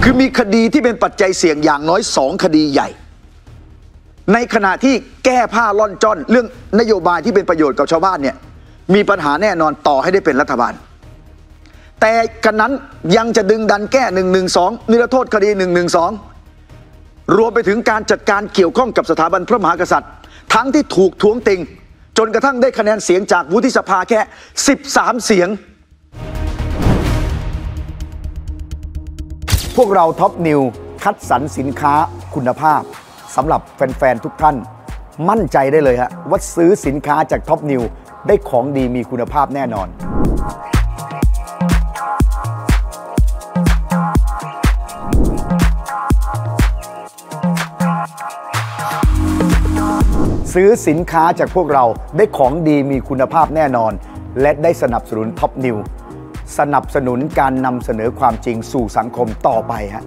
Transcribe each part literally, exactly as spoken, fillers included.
คือมีคดีที่เป็นปัจจัยเสี่ยงอย่างน้อยสองคดีใหญ่ในขณะที่แก้ผ้าล่อนจ้อนเรื่องนโยบายที่เป็นประโยชน์กับชาวบ้านเนี่ยมีปัญหาแน่นอนต่อให้ได้เป็นรัฐบาลแต่กันนั้นยังจะดึงดันแก้หนึ่งหนึ่งสองนิรโทษคดีหนึ่งหนึ่งสองรวมไปถึงการจัดการเกี่ยวข้องกับสถาบันพระมหากษัตริย์ทั้งที่ถูกท้วงติงจนกระทั่งได้คะแนนเสียงจากวุฒิสภาแค่สิบสามเสียงพวกเราท็อปนิวคัดสรรสินค้าคุณภาพสำหรับแฟนๆทุกท่านมั่นใจได้เลยฮะว่าซื้อสินค้าจากท็อปนิวได้ของดีมีคุณภาพแน่นอนซื้อสินค้าจากพวกเราได้ของดีมีคุณภาพแน่นอนและได้สนับสนุนท็อปนิวสนับสนุนการนำเสนอความจริงสู่สังคมต่อไปฮะ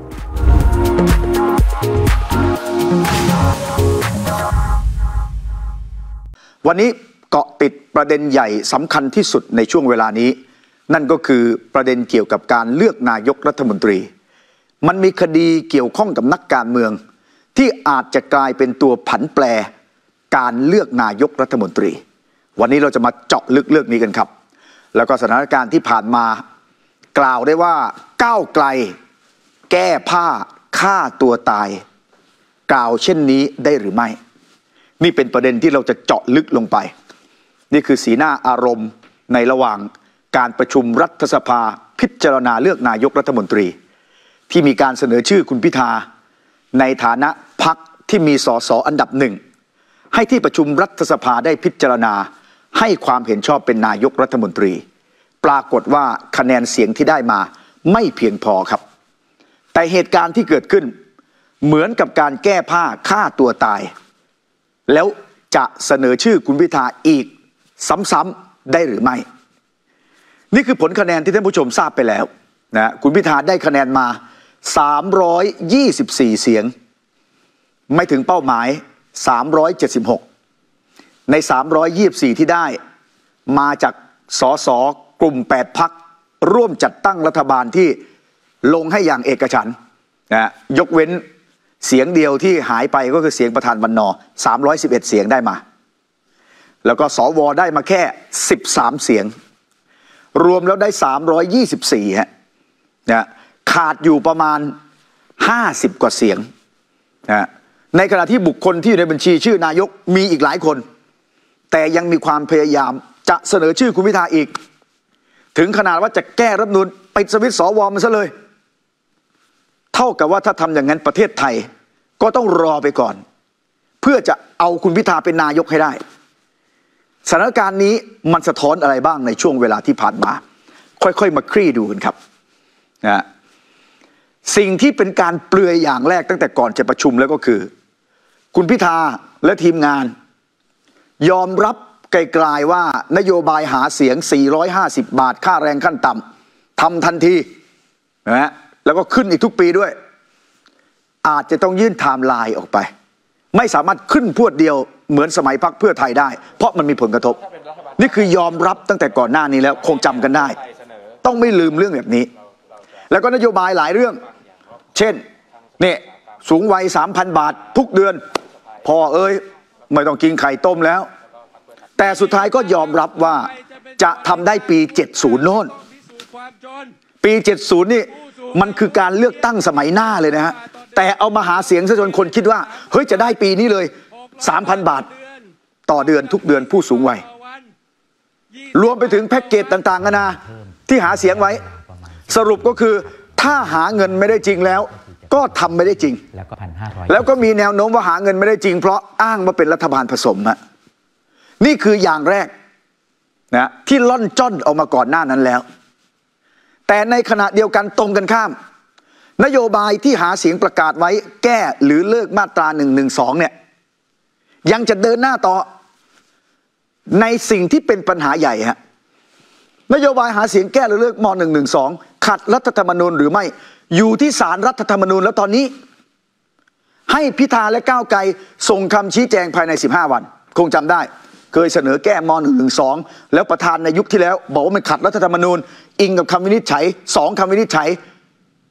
วันนี้เกาะติดประเด็นใหญ่สำคัญที่สุดในช่วงเวลานี้นั่นก็คือประเด็นเกี่ยวกับการเลือกนายกรัฐมนตรีมันมีคดีเกี่ยวข้องกับนักการเมืองที่อาจจะกลายเป็นตัวผันแปรการเลือกนายกรัฐมนตรีวันนี้เราจะมาเจาะลึกเรื่องนี้กันครับแล้วก็สถานการณ์ที่ผ่านมากล่าวได้ว่าก้าวไกลแก้ผ้าฆ่าตัวตายกล่าวเช่นนี้ได้หรือไม่นี่เป็นประเด็นที่เราจะเจาะลึกลงไปนี่คือสีหน้าอารมณ์ในระหว่างการประชุมรัฐสภาพิจารณาเลือกนายกรัฐมนตรีที่มีการเสนอชื่อคุณพิธาในฐานะพรรคที่มีสสอันดับหนึ่งให้ที่ประชุมรัฐสภาได้พิจารณาให้ความเห็นชอบเป็นนายกรัฐมนตรีปรากฏว่าคะแนนเสียงที่ได้มาไม่เพียงพอครับแต่เหตุการณ์ที่เกิดขึ้นเหมือนกับการแก้ผ้าฆ่าตัวตายแล้วจะเสนอชื่อคุณพิธาอีกซ้ำๆได้หรือไม่นี่คือผลคะแนนที่ท่านผู้ชมทราบไปแล้วนะคุณพิธาได้คะแนนมาสามร้อยยี่สิบสี่เสียงไม่ถึงเป้าหมายสามร้อยเจ็ดสิบหกในสามร้อยยี่สิบสี่ที่ได้มาจากสสกลุ่มแปดพรรคร่วมจัดตั้งรัฐบาลที่ลงให้อย่างเอกฉันท์นะยกเว้นเสียงเดียวที่หายไปก็คือเสียงประธานวันนอสามร้อยสิบเอ็ดเสียงได้มาแล้วก็สวได้มาแค่สิบสามเสียงรวมแล้วได้สามร้อยยี่สิบสี่ฮะนะขาดอยู่ประมาณห้าสิบกว่าเสียงนะในขณะที่บุคคลที่อยู่ในบัญชีชื่อนายกมีอีกหลายคนแต่ยังมีความพยายามจะเสนอชื่อคุณพิธาอีกถึงขนาดว่าจะแก้รัฐธรรมนูญปิดสวิตช์สวมันซะเลยเท่ากับว่าถ้าทำอย่างนั้นประเทศไทยก็ต้องรอไปก่อนเพื่อจะเอาคุณพิธาเป็นนายกให้ได้สถานการณ์นี้มันสะท้อนอะไรบ้างในช่วงเวลาที่ผ่านมาค่อยๆมาคลี่ดูกันครับนะสิ่งที่เป็นการเปลือยอย่างแรกตั้งแต่ก่อนจะประชุมแล้วก็คือคุณพิธาและทีมงานยอมรับไกลๆว่านโยบายหาเสียงสี่ร้อยห้าสิบบาทค่าแรงขั้นต่ำทำทันทีนะฮะแล้วก็ขึ้นอีกทุกปีด้วยอาจจะต้องยื่นไทม์ไลน์ออกไปไม่สามารถขึ้นพรวดเดียวเหมือนสมัยพรรคเพื่อไทยได้เพราะมันมีผลกระทบนี่คือยอมรับตั้งแต่ก่อนหน้านี้แล้วคงจำกันได้ต้องไม่ลืมเรื่องแบบนี้แล้วก็นโยบายหลายเรื่องเช่นเนี่ยสูงวัย สามพัน บาททุกเดือนพอเอ้ยไม่ต้องกินไข่ต้มแล้วแต่สุดท้ายก็ยอมรับว่าจะทำได้ปีเจ็ดสิบโน่นปีเจ็ดสิบนี่มันคือการเลือกตั้งสมัยหน้าเลยนะฮะแต่เอามาหาเสียงซะจนคนคิดว่าเฮ้ยจะได้ปีนี้เลย สามพัน บาทต่อเดือนทุกเดือนผู้สูงวัยรวมไปถึงแพ็กเกจต่างๆกันาที่หาเสียงไว้สรุปก็คือถ้าหาเงินไม่ได้จริงแล้วก็ทำไม่ได้จริงแล้วก็มีแนวโน้มว่าหาเงินไม่ได้จริงเพราะอ้างว่าเป็นรัฐบาลผสมฮะนี่คืออย่างแรกนะที่ล่อนจ้อนออกมาก่อนหน้านั้นแล้วแต่ในขณะเดียวกันตรงกันข้ามนโยบายที่หาเสียงประกาศไว้แก้หรือเลิกมาตราหนึ่งหนึ่งสองเนี่ยยังจะเดินหน้าต่อในสิ่งที่เป็นปัญหาใหญ่ฮะนโยบายหาเสียงแก้หรือเลิกมหนึ่งหนึ่งสองขัดรัฐธรรมนูญหรือไม่อยู่ที่ศาลรัฐธรรมนูญแล้วตอนนี้ให้พิธาและก้าวไกลส่งคำชี้แจงภายในสิบห้าวันคงจำได้เคยเสนอแก้มหนึ่งหนึ่งสองแล้วประธานในยุคที่แล้วบอกว่ามันขัดรัฐธรรมนูญอิงกับคำวินิจฉัยสองคำวินิจฉัย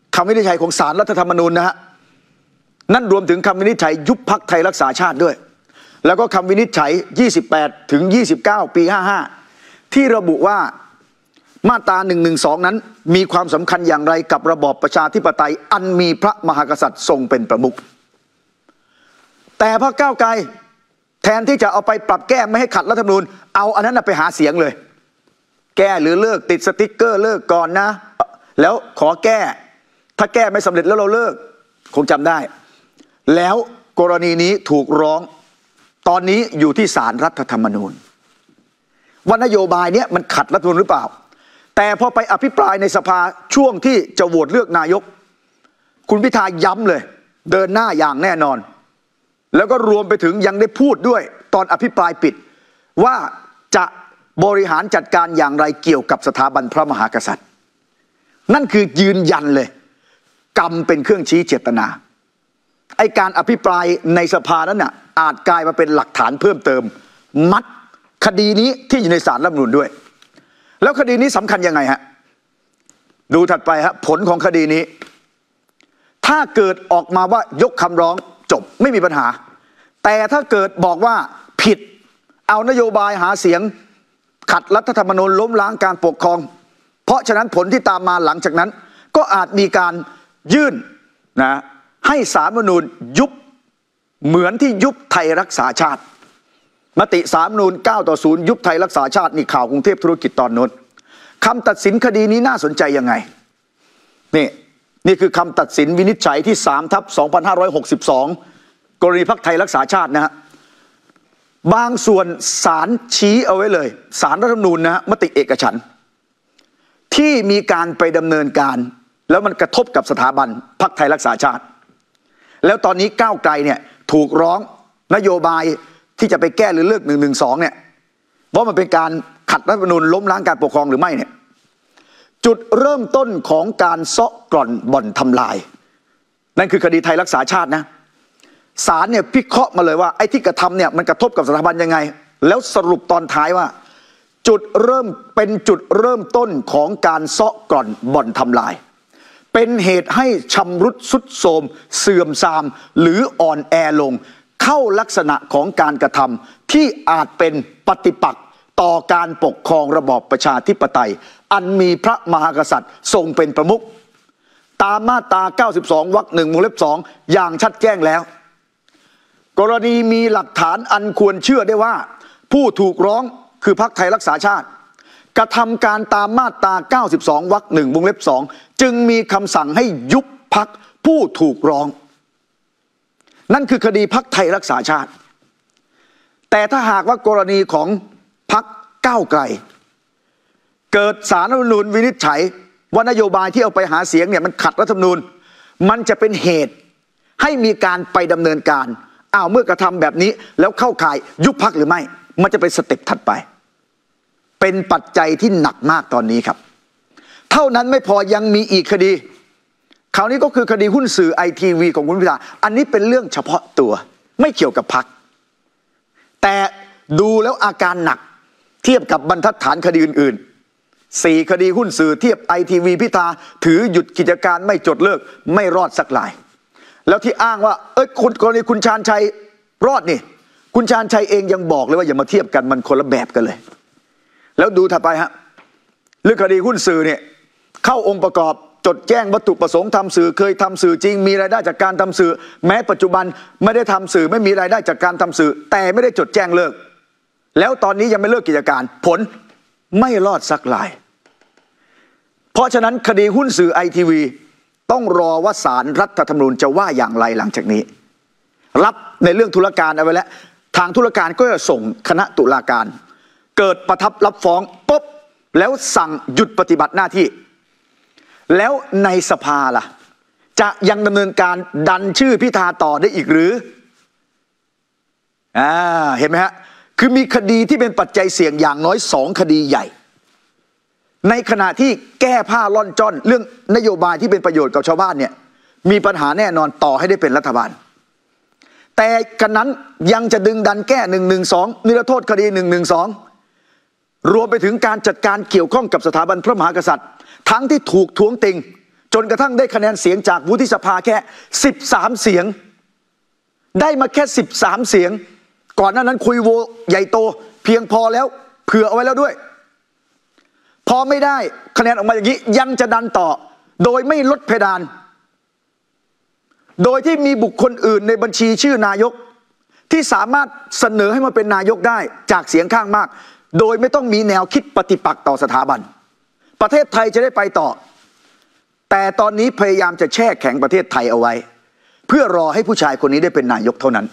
คำวินิจฉัยของศาลรัฐธรรมนูญนะฮะนั่นรวมถึงคำวินิจฉัยยุบพรรคไทยรักษาชาติด้วยแล้วก็คำวินิจฉัยยี่สิบแปดถึงยี่สิบเก้าปีห้าสิบห้าที่ระบุว่ามาตราหนึ่งหนึ่งสองนั้นมีความสำคัญอย่างไรกับระบอบประชาธิปไตยอันมีพระมหากษัตริย์ทรงเป็นประมุขแต่พรรคก้าวไกลแทนที่จะเอาไปปรับแก้ไม่ให้ขัดรัฐธรรมนูญเอาอันนั้นไปหาเสียงเลยแก้หรือเลิกติดสติ๊กเกอร์เลิกก่อนนะแล้วขอแก้ถ้าแก้ไม่สำเร็จแล้วเราเลิกคงจำได้แล้วกรณีนี้ถูกร้องตอนนี้อยู่ที่ศาลรัฐธรรมนูญว่านโยบายนี้มันขัดรัฐธรรมนูญหรือเปล่าแต่พอไปอภิปรายในสภาช่วงที่จะโหวตเลือกนายกคุณพิธาย้ำเลยเดินหน้าอย่างแน่นอนแล้วก็รวมไปถึงยังได้พูดด้วยตอนอภิปรายปิดว่าจะบริหารจัดการอย่างไรเกี่ยวกับสถาบันพระมหากษัตริย์นั่นคือยืนยันเลยกรรมเป็นเครื่องชี้เจตนาไอการอภิปรายในสภานั้นน่ะอาจกลายมาเป็นหลักฐานเพิ่มเติมมัดคดีนี้ที่อยู่ในศาลรัฐธรรมนูญด้วยแล้วคดีนี้สำคัญยังไงฮะดูถัดไปฮะผลของคดีนี้ถ้าเกิดออกมาว่ายกคำร้องจบไม่มีปัญหาแต่ถ้าเกิดบอกว่าผิดเอานโยบายหาเสียงขัดรัฐธรรมนูญล้มล้างการปกครองเพราะฉะนั้นผลที่ตามมาหลังจากนั้นก็อาจมีการยื่นนะให้ศาลรัฐธรรมนูญยุบเหมือนที่ยุบไทยรักษาชาติมติศาลรัฐธรรมนูญเก้าต่อศูนย์ยุบไทยรักษาชาตินี่ข่าวกรุงเทพธุรกิจตอนโน้นคำตัดสินคดีนี้น่าสนใจยังไงนี่นี่คือคำตัดสินวินิจฉัยที่สามทับสองพันห้าร้อยหกสิบสองกรณีพรรคไทยรักษาชาตินะฮะบางส่วนศาลชี้เอาไว้เลยศาลรัฐธรรมนูญนะฮะมติเอกฉันท์ที่มีการไปดำเนินการแล้วมันกระทบกับสถาบันพรรคไทยรักษาชาติแล้วตอนนี้ก้าวไกลเนี่ยถูกร้องนโยบายที่จะไปแก้หรือเลิกหนึ่งหนึ่งสองเนี่ยว่ามันเป็นการขัดรัฐธรรมนูญล้มล้างการปกครองหรือไม่เนี่ยจุดเริ่มต้นของการเซาะกร่อนบ่อนทำลายนั่นคือคดีไทยรักษาชาตินะศาลเนี่ยพิเคราะห์มาเลยว่าไอ้ที่กระทำเนี่ยมันกระทบกับสถาบันยังไงแล้วสรุปตอนท้ายว่าจุดเริ่มเป็นจุดเริ่มต้นของการเซาะกร่อนบ่อนทำลายเป็นเหตุให้ชำรุดทรุดโทรมเสื่อมทรามหรืออ่อนแอลงเข้าลักษณะของการกระทำที่อาจเป็นปฏิปักษ์ต่อการปกครองระบอบประชาธิปไตยอันมีพระมหากษัตริย์ทรงเป็นประมุขตามมาตราเก้าสิบสองวรรคหนึ่งวงเล็บสองอย่างชัดแจ้งแล้วกรณีมีหลักฐานอันควรเชื่อได้ว่าผู้ถูกร้องคือพรรคไทยรักษาชาติกระทำการตามมาตราเก้าสิบสองวรรคหนึ่งวงเล็บสองจึงมีคำสั่งให้ยุบพรรคผู้ถูกร้องนั่นคือคดีพรรคไทยรักษาชาติแต่ถ้าหากว่ากรณีของพรรคก้าวไกลเกิดศาลรัฐธรรมนูญวินิจฉัยว่านโยบายที่เอาไปหาเสียงเนี่ยมันขัดรัฐธรรมนูญมันจะเป็นเหตุให้มีการไปดำเนินการอ้าวเมื่อกระทำแบบนี้แล้วเข้าข่ายยุบพรรคหรือไม่มันจะเป็นสเต็ปถัดไปเป็นปัจจัยที่หนักมากตอนนี้ครับเท่านั้นไม่พอยังมีอีกคดีคราวนี้ก็คือคดีหุ้นสื่อไอทีวีของคุณพิธาอันนี้เป็นเรื่องเฉพาะตัวไม่เกี่ยวกับพรรคแต่ดูแล้วอาการหนักเทียบกับบรรทัดฐานคดีอื่นๆสี่คดีหุ้นสื่อเทียบไอทีวีพิธาถือหยุดกิจการไม่จดเลิกไม่รอดสักรายแล้วที่อ้างว่าเอ้ยคุณกรณีคุณชาญชัยรอดนี่คุณชาญชัยเองยังบอกเลยว่าอย่ามาเทียบกันมันคนละแบบกันเลยแล้วดูถัดไปฮะเรื่องคดีหุ้นสื่อเนี่ยเข้าองค์ประกอบจดแจ้งวัตถุประสงค์ทำสื่อเคยทำสื่อจริงมีรายได้จากการทำสื่อแม้ปัจจุบันไม่ได้ทำสื่อไม่มีรายได้จากการทำสื่อแต่ไม่ได้จดแจ้งเลิกแล้วตอนนี้ยังไม่เลิกกิจการผลไม่รอดสักรายเพราะฉะนั้นคดีหุ้นสื่อไอทีวีต้องรอว่าศาลรัฐธรรมนูญจะว่าอย่างไรหลังจากนี้รับในเรื่องธุรการเอาไว้แล้วทางธุรการก็จะส่งคณะตุลาการเกิดประทับรับฟ้องปุ๊บแล้วสั่งหยุดปฏิบัติหน้าที่แล้วในสภาล่ะจะยังดำเนินการดันชื่อพิธาต่อได้อีกหรืออ่าเห็นไหมฮะคือมีคดีที่เป็นปัจจัยเสี่ยงอย่างน้อยสองคดีใหญ่ในขณะที่แก้ผ้าล่อนจ้อนเรื่องนโยบายที่เป็นประโยชน์กับชาวบ้านเนี่ยมีปัญหาแน่นอนต่อให้ได้เป็นรัฐบาลแต่กันนั้นยังจะดึงดันแก้หนึ่งหนึ่งสองนิรโทษคดีหนึ่งหนึ่งสองรวมไปถึงการจัดการเกี่ยวข้องกับสถาบันพระมหากษัตริย์ทั้งที่ถูกท้วงติงจนกระทั่งได้คะแนนเสียงจากวุฒิสภาแค่สิบสามเสียงได้มาแค่สิบสามเสียงก่อนหน้านั้นคุยโวใหญ่โตเพียงพอแล้วเผื่อเอาไว้แล้วด้วยพอไม่ได้คะแนนออกมาอย่างนี้ยังจะดันต่อโดยไม่ลดเพดานโดยที่มีบุคคลอื่นในบัญชีชื่อนายกที่สามารถเสนอให้มาเป็นนายกได้จากเสียงข้างมากโดยไม่ต้องมีแนวคิดปฏิปักษ์ต่อสถาบันประเทศไทยจะได้ไปต่อแต่ตอนนี้พยายามจะแช่แข็งประเทศไทยเอาไว้เพื่อรอให้ผู้ชายคนนี้ได้เป็นนายกเท่านั้น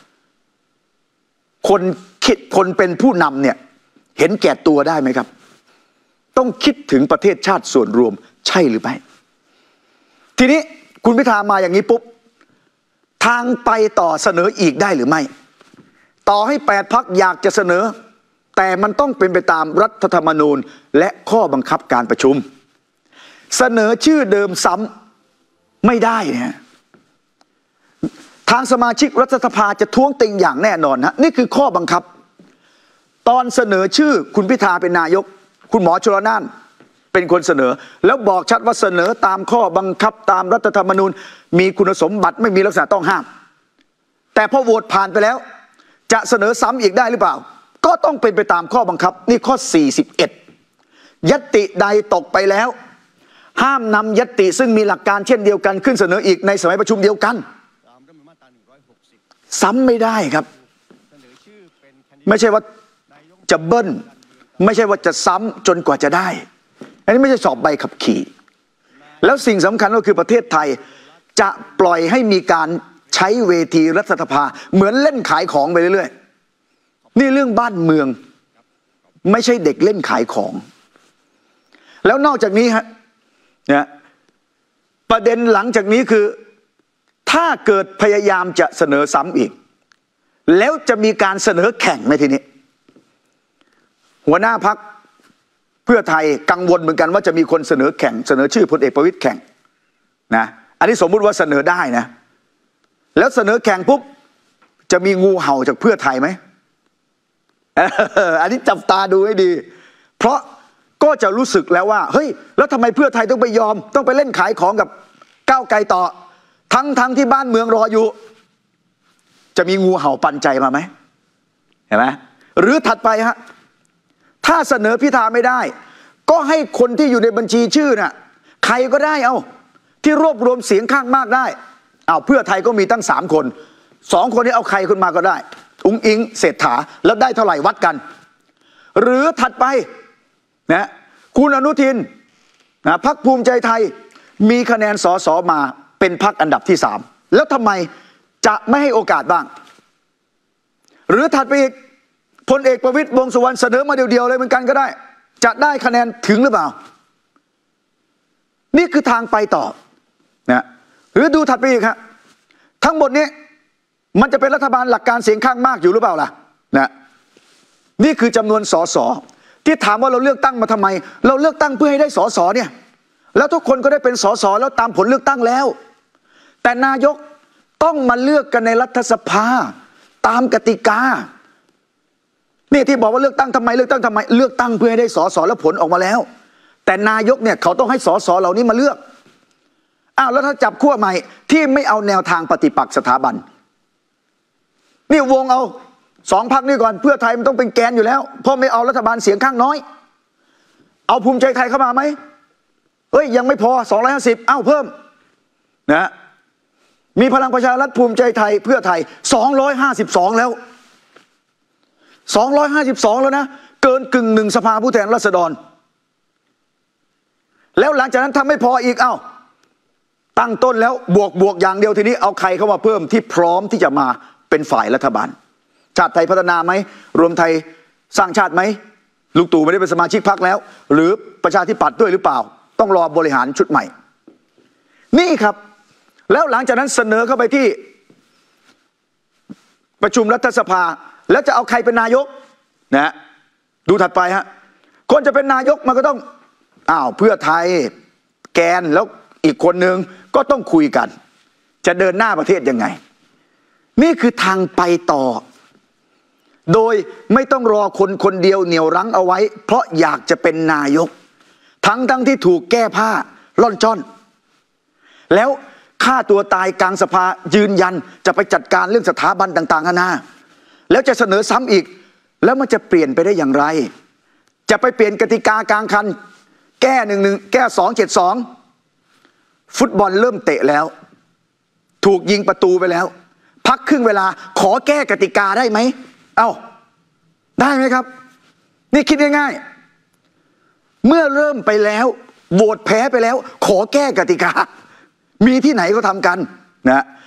คนคิดคนเป็นผู้นำเนี่ยเห็นแก่ตัวได้ไหมครับต้องคิดถึงประเทศชาติส่วนรวมใช่หรือไม่ทีนี้คุณพิธามาอย่างนี้ปุ๊บทางไปต่อเสนออีกได้หรือไม่ต่อให้แปดพรรคอยากจะเสนอแต่มันต้องเป็นไปตามรัฐธรรมนูญและข้อบังคับการประชุมเสนอชื่อเดิมซ้ำไม่ได้นะทางสมาชิกรัฐสภาจะท้วงติงอย่างแน่นอนฮะนี่คือข้อบังคับตอนเสนอชื่อคุณพิธาเป็นนายกคุณหมอชลน่านเป็นคนเสนอแล้วบอกชัดว่าเสนอตามข้อบังคับตามรัฐธรรมนูญมีคุณสมบัติไม่มีลักษณะต้องห้ามแต่พอโหวตผ่านไปแล้วจะเสนอซ้ำอีกได้หรือเปล่าก็ต้องเป็นไปตามข้อบังคับนี่ข้อสี่สิบเอ็ดญัตติใดตกไปแล้วห้ามนำญัตติซึ่งมีหลักการเช่นเดียวกันขึ้นเสนออีกในสมัยประชุมเดียวกันซ้ำไม่ได้ครับไม่ใช่ว่าจะเบิ้ลไม่ใช่ว่าจะซ้ำจนกว่าจะได้อันนี้ไม่ใช่สอบใบขับขี่แล้วสิ่งสำคัญก็คือประเทศไทยจะปล่อยให้มีการใช้เวทีรัฐสภาเหมือนเล่นขายของไปเรื่อยๆนี่เรื่องบ้านเมืองไม่ใช่เด็กเล่นขายของแล้วนอกจากนี้ฮะเนี่ยประเด็นหลังจากนี้คือถ้าเกิดพยายามจะเสนอซ้ำอีกแล้วจะมีการเสนอแข่งในทีนี้หัวหน้าพรรคเพื่อไทยกังวลเหมือนกันว่าจะมีคนเสนอแข่งเสนอชื่อพลเอกประวิตรแข่งนะอันนี้สมมุติว่าเสนอได้นะแล้วเสนอแข่งปุ๊บจะมีงูเห่าจากเพื่อไทยไหม อันนี้จับตาดูให้ดีเพราะก็จะรู้สึกแล้วว่าเฮ้ยแล้วทำไมเพื่อไทยต้องไปยอมต้องไปเล่นขายของกับก้าวไกลต่อทั้งทั้งที่บ้านเมืองรออยู่จะมีงูเห่าปันใจมาไหมเห็นไหมหรือถัดไปฮะถ้าเสนอพิธาไม่ได้ก็ให้คนที่อยู่ในบัญชีชื่อน่ะใครก็ได้เอาที่รวบรวมเสียงข้างมากได้เอาเพื่อไทยก็มีตั้งสามคนสองคนนี้เอาใครขึ้นมาก็ได้อุ๊งอิงเศรษฐาแล้วได้เท่าไหร่วัดกันหรือถัดไปนะคุณอนุทินนะพรรคภูมิใจไทยมีคะแนนสสมาเป็นพรรคอันดับที่สามแล้วทำไมจะไม่ให้โอกาสบ้างหรือถัดไปอีกพลเอกประวิตรวงษ์สุวรรณเสนอมาเดียวๆเลยเหมือนกันก็ได้จะได้คะแนนถึงหรือเปล่านี่คือทางไปต่อนะหรือดูถัดไปอีกครับทั้งหมดนี้มันจะเป็นรัฐบาลหลักการเสียงข้างมากอยู่หรือเปล่าล่ะนะนี่คือจำนวนสสที่ถามว่าเราเลือกตั้งมาทำไมเราเลือกตั้งเพื่อให้ได้สสเนี่ยแล้วทุกคนก็ได้เป็นสสแล้วตามผลเลือกตั้งแล้วแต่นายกต้องมาเลือกกันในรัฐสภาตามกติกานี่ที่บอกว่าเลือกตั้งทำไมเลือกตั้งทำไมเลือกตั้งเพื่อให้ได้สสแล้วผลออกมาแล้วแต่นายกเนี่ยเขาต้องให้สสเหล่านี้มาเลือกอ้าวแล้วถ้าจับขั้วใหม่ที่ไม่เอาแนวทางปฏิปักษ์สถาบันนี่วงเอาสองพรรคนี่ก่อนเพื่อไทยมันต้องเป็นแกนอยู่แล้วเพราะไม่เอารัฐบาลเสียงข้างน้อยเอาภูมิใจไทยเข้ามาไหมเฮ้ยยังไม่พอสองร้อยห้าสิบเอ้าเพิ่มนะมีพลังประชารัฐภูมิใจไทยเพื่อไทยสองร้อยห้าสิบสองแล้วสองร้อยห้าสิบสองแล้วนะเกินกึ่งหนึ่งสภาผู้แทนราษฎรแล้วหลังจากนั้นทำไม่พออีกเอ้าตั้งต้นแล้วบวกบวกอย่างเดียวทีนี้เอาใครเข้ามาเพิ่มที่พร้อมที่จะมาเป็นฝ่ายรัฐบาลชาติไทยพัฒนาไหมรวมไทยสร้างชาติไหมลุงตู่ไม่ได้เป็นสมาชิกพรรคแล้วหรือประชาธิปัตย์ด้วยหรือเปล่าต้องรอบริหารชุดใหม่นี่ครับแล้วหลังจากนั้นเสนอเข้าไปที่ประชุมรัฐสภาแล้วจะเอาใครเป็นนายกนะดูถัดไปฮะคนจะเป็นนายกมันก็ต้องอ้าวเพื่อไทยแกนแล้วอีกคนนึงก็ต้องคุยกันจะเดินหน้าประเทศยังไงนี่คือทางไปต่อโดยไม่ต้องรอคนคนเดียวเหนี่ยวรั้งเอาไว้เพราะอยากจะเป็นนายกทั้งทั้งที่ถูกแก้ผ้าล่อนจ้อนแล้วฆ่าตัวตายกลางสภายืนยันจะไปจัดการเรื่องสถาบันต่างๆนานาแล้วจะเสนอซ้ำอีกแล้วมันจะเปลี่ยนไปได้อย่างไรจะไปเปลี่ยนกติกากลางคันแก้หนึ่งหนึ่งแก้สองเจ็ดสองฟุตบอลเริ่มเตะแล้วถูกยิงประตูไปแล้วพักครึ่งเวลาขอแก้กติกาได้ไหมเอ้าได้ไหมครับนี่คิดง่ายๆเมื่อเริ่มไปแล้วโหวตแพ้ไปแล้วขอแก้กติกามีที่ไหนก็ทำกันนะ